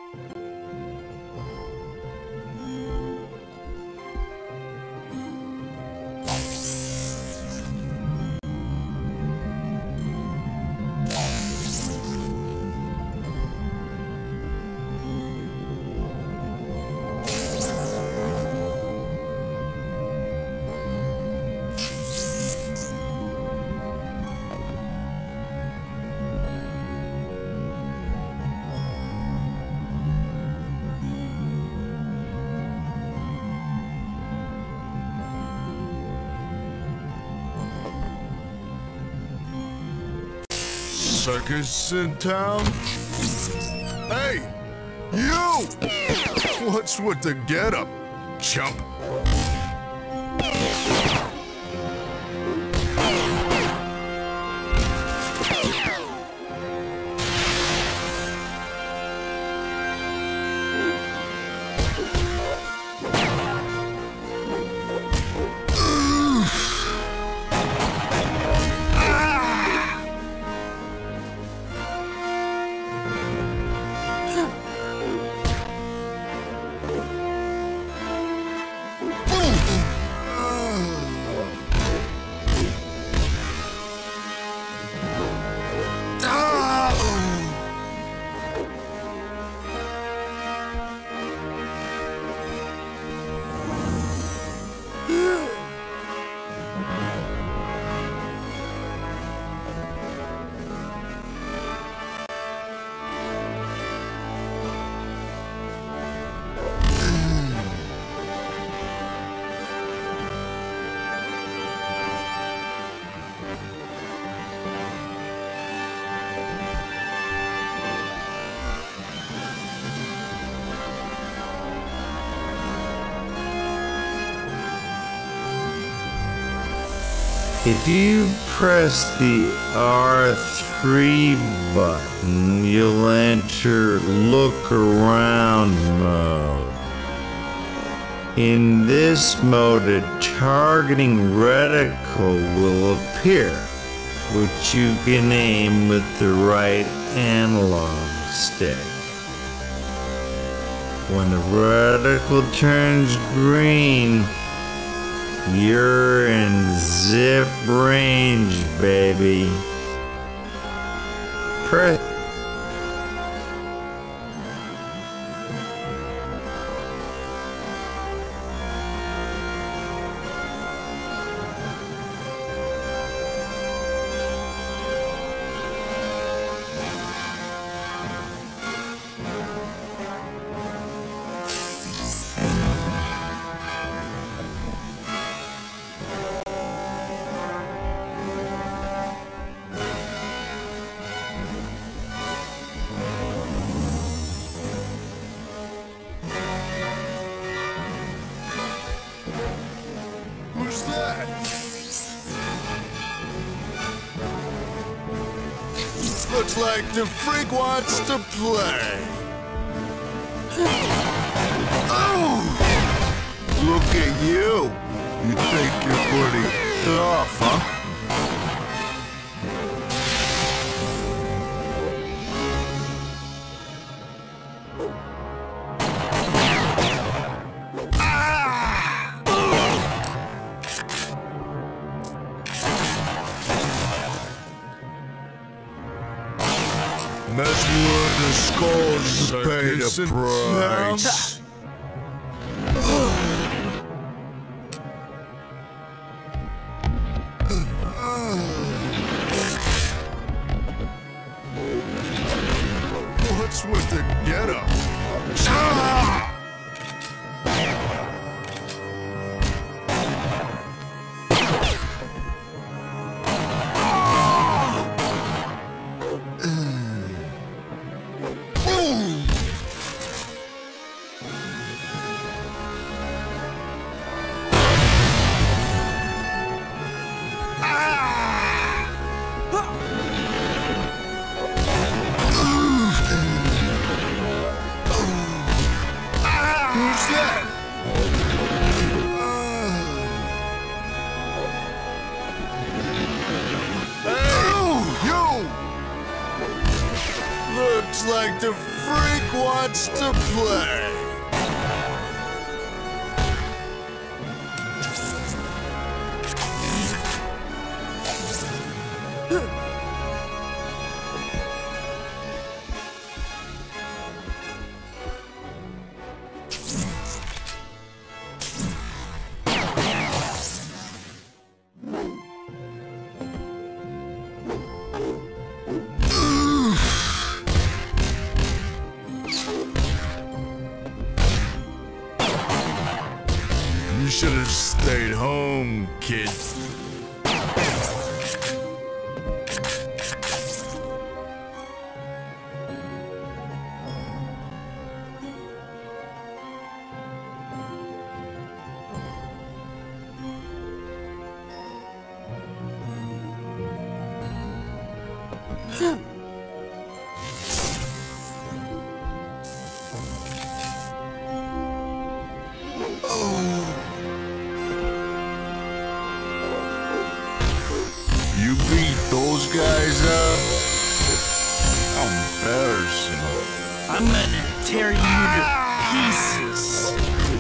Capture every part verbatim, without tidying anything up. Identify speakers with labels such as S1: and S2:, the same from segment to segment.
S1: Circus in town? Hey! You! What's with the getup, chump?
S2: If you press the R three button, you'll enter Look Around mode. In this mode, a targeting reticle will appear, which you can aim with the right analog stick. When the reticle turns green, you're in zip range, baby. Press.
S1: Who's that? Looks like the freak wants to play. Oh! Look at you. You think you're pretty tough, huh? Mess with the skulls to pay the price. What's with the getup? Ah! Who's that? Hey, you! Looks like the freak wants to play. You should have stayed home, kid. You beat those guys up? How embarrassing.
S3: I'm gonna tear you to pieces.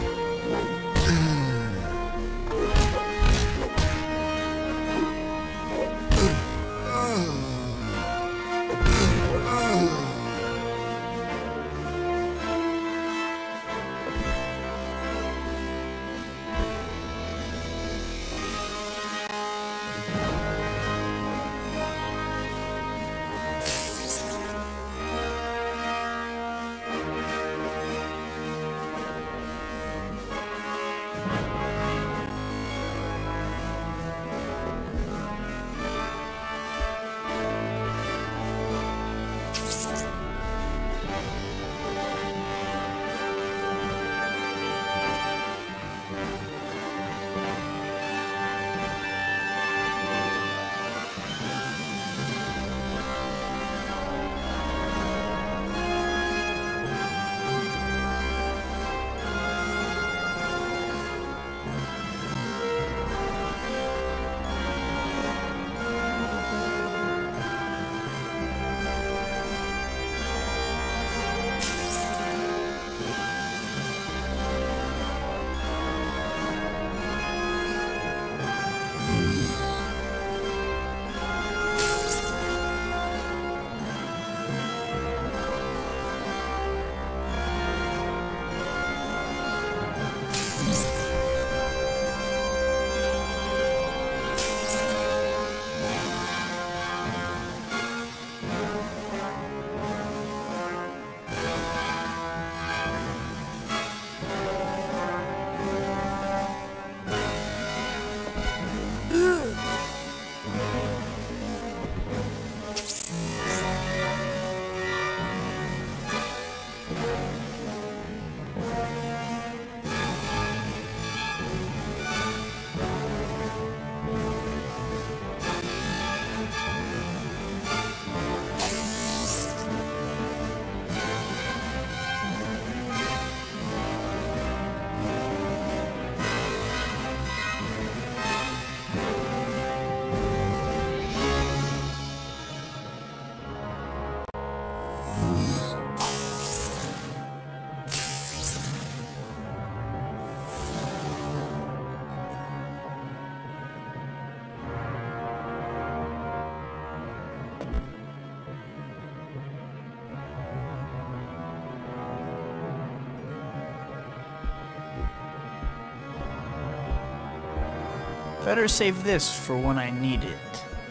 S3: Better save this for when I need it.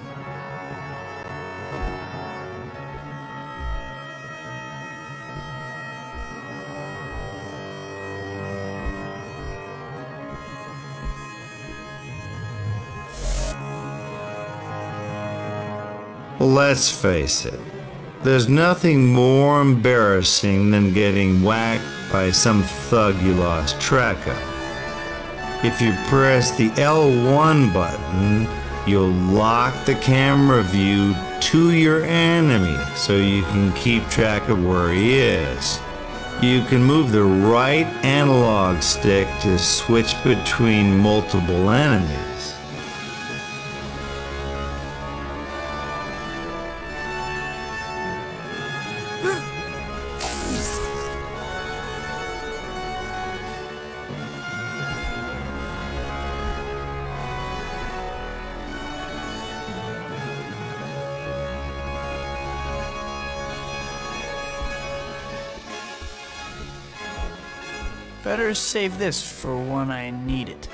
S2: Let's face it, there's nothing more embarrassing than getting whacked by some thug you lost track of. If you press the L one button, you'll lock the camera view to your enemy so you can keep track of where he is. You can move the right analog stick to switch between multiple enemies.
S3: Better save this for when I need it.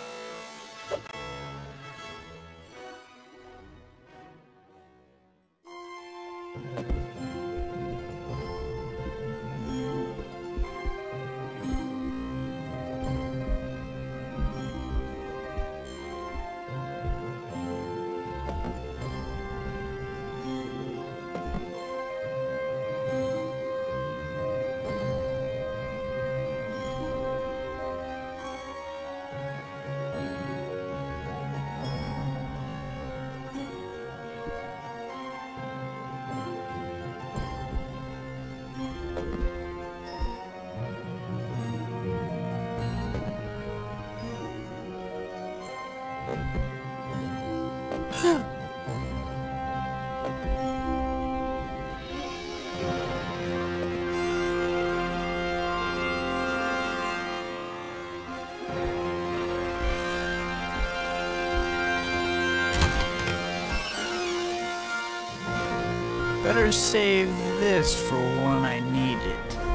S3: Better save this for when I need it.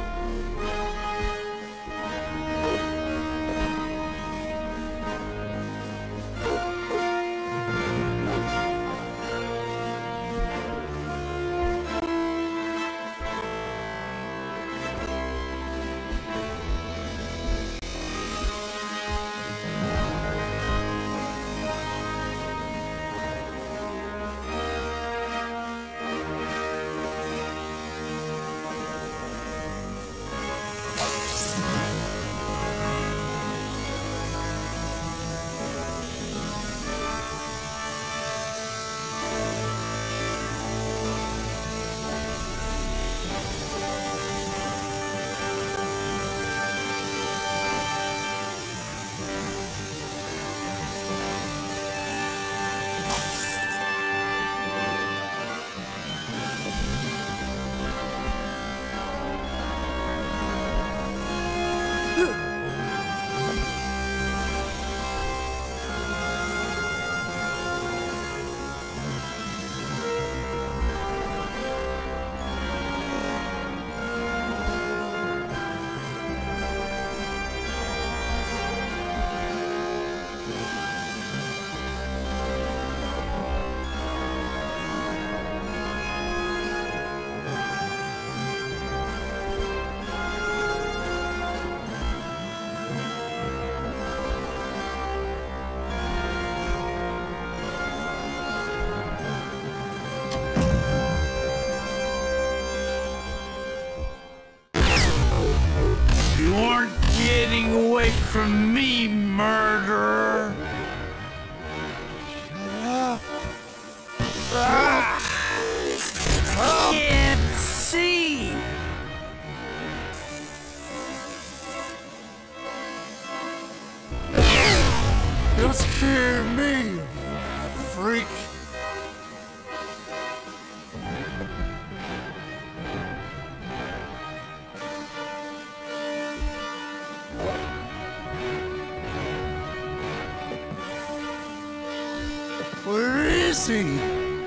S3: Getting away from me, murderer! Shut up! Ah! Can't see!
S1: Don't scare me, freak! Where is he?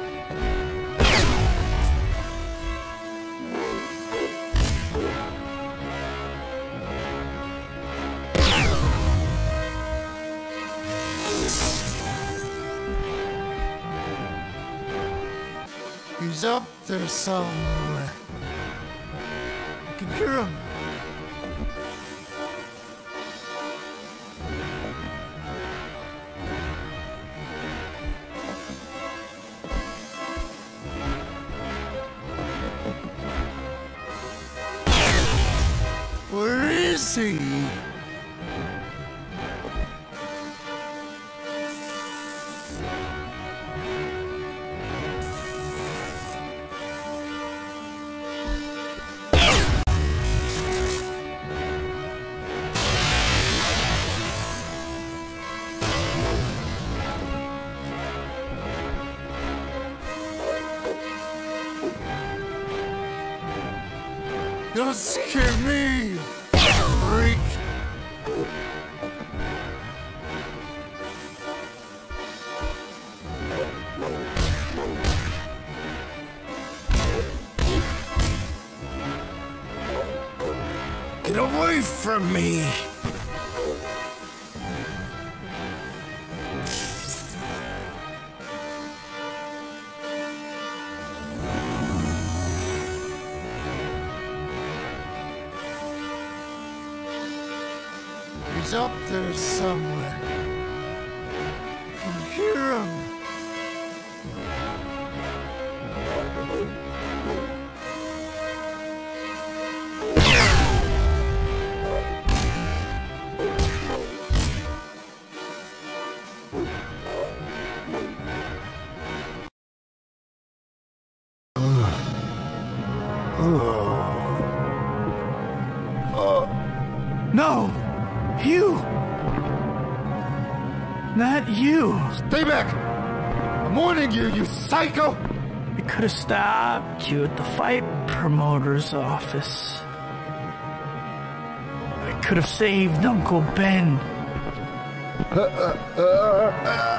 S1: He's up there somewhere. I can hear him. Where is he? Don't scare me, freak! Get over away from me! He's up there somewhere. I can hear him.
S3: No! You! Not you!
S1: Stay back! I'm warning you, you psycho!
S3: I could have stopped you at the fight promoter's office. I could have saved Uncle Ben.
S1: Uh, uh, uh, uh.